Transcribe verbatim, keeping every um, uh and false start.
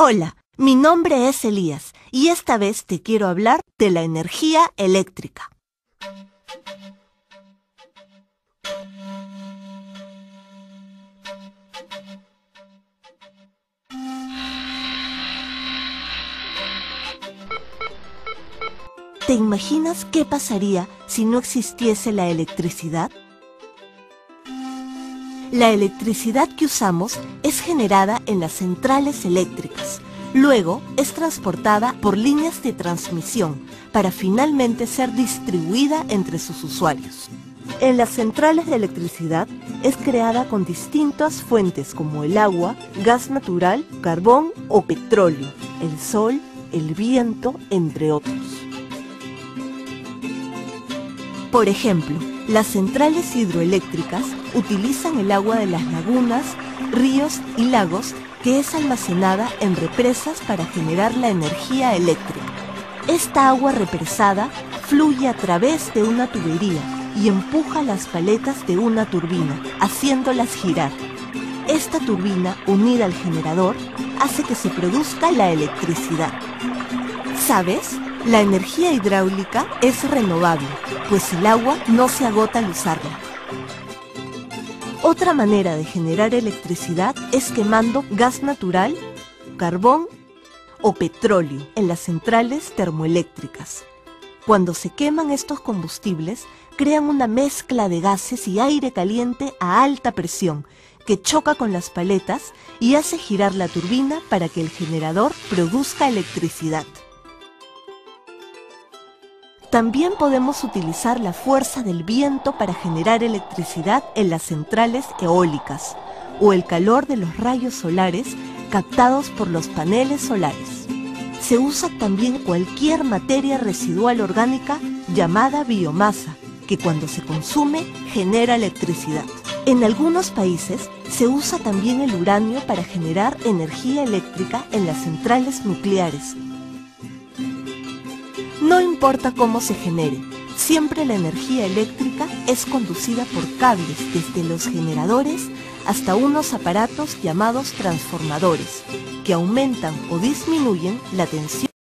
Hola, mi nombre es Elías y esta vez te quiero hablar de la energía eléctrica. ¿Te imaginas qué pasaría si no existiese la electricidad? La electricidad que usamos es generada en las centrales eléctricas. Luego es transportada por líneas de transmisión para finalmente ser distribuida entre sus usuarios. En las centrales de electricidad es creada con distintas fuentes como el agua, gas natural, carbón o petróleo, el sol, el viento, entre otros. Por ejemplo, las centrales hidroeléctricas utilizan el agua de las lagunas, ríos y lagos que es almacenada en represas para generar la energía eléctrica. Esta agua represada fluye a través de una tubería y empuja las paletas de una turbina, haciéndolas girar. Esta turbina, unida al generador, hace que se produzca la electricidad. ¿Sabes? La energía hidráulica es renovable, pues el agua no se agota al usarla. Otra manera de generar electricidad es quemando gas natural, carbón o petróleo en las centrales termoeléctricas. Cuando se queman estos combustibles, crean una mezcla de gases y aire caliente a alta presión que choca con las paletas y hace girar la turbina para que el generador produzca electricidad. También podemos utilizar la fuerza del viento para generar electricidad en las centrales eólicas o el calor de los rayos solares captados por los paneles solares. Se usa también cualquier materia residual orgánica llamada biomasa, que cuando se consume genera electricidad. En algunos países se usa también el uranio para generar energía eléctrica en las centrales nucleares. No importa cómo se genere, siempre la energía eléctrica es conducida por cables desde los generadores hasta unos aparatos llamados transformadores, que aumentan o disminuyen la tensión